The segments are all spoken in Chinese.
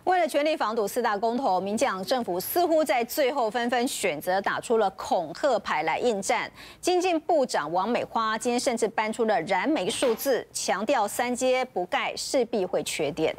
为了全力防堵4大公投，民进党政府似乎在最后纷纷选择打出了恐吓牌来应战。经济部长王美花今天甚至搬出了燃煤数字，强调3阶不盖势必会缺电，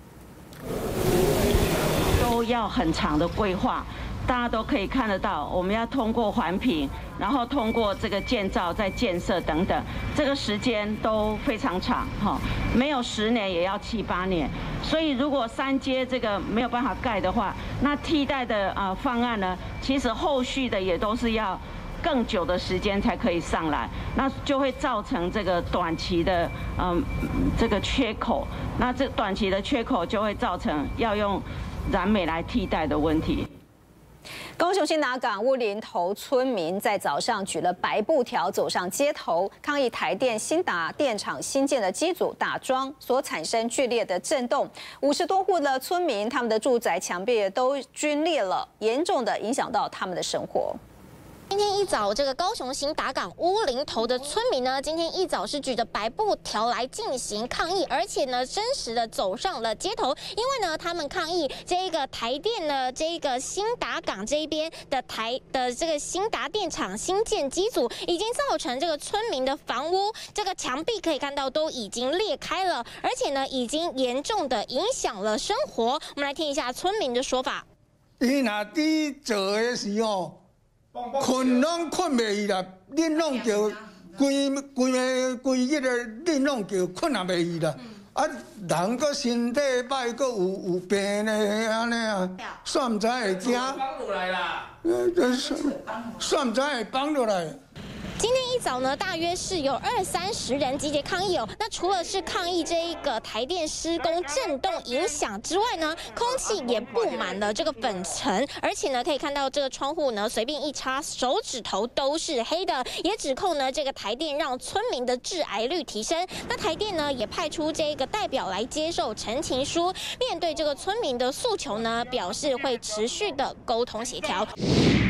都要很长的规划。 大家都可以看得到，我们要通过环评，然后通过这个建造、再建设等等，这个时间都非常长哈，没有10年也要7、8年。所以如果3阶这个没有办法盖的话，那替代的方案呢，其实后续的也都是要更久的时间才可以上来，那就会造成这个短期的这个缺口，那这短期的缺口就会造成要用燃煤来替代的问题。 高雄新达港乌林头村民在早上举了白布条走上街头，抗议台电新达电厂新建的机组打桩所产生剧烈的震动。50多户的村民，他们的住宅墙壁都皲裂了，严重的影响到他们的生活。 今天一早，这个高雄新达港乌林头的村民呢，今天一早是举着白布条来进行抗议，而且呢，真实的走上了街头，因为呢，他们抗议这个台电呢，这个新达港这一边的这个新达电厂新建机组，已经造成这个村民的房屋这个墙壁可以看到都已经裂开了，而且呢，已经严重的影响了生活。我们来听一下村民的说法。 伊若伫做的时候。 困拢困袂去啦，恁拢叫规日的恁拢叫困也袂去啦。啊，人个身体歹，个有病的安尼啊，煞唔知会惊。放落来啦，煞唔知会放落来。 今天一早呢，大约是有20-30人集结抗议哦。那除了是抗议这一个台电施工震动影响之外呢，空气也布满了这个粉尘，而且呢，可以看到这个窗户呢，随便一插手指头都是黑的，也指控呢这个台电让村民的致癌率提升。那台电呢也派出这个代表来接受陈情书，面对这个村民的诉求呢，表示会持续的沟通协调。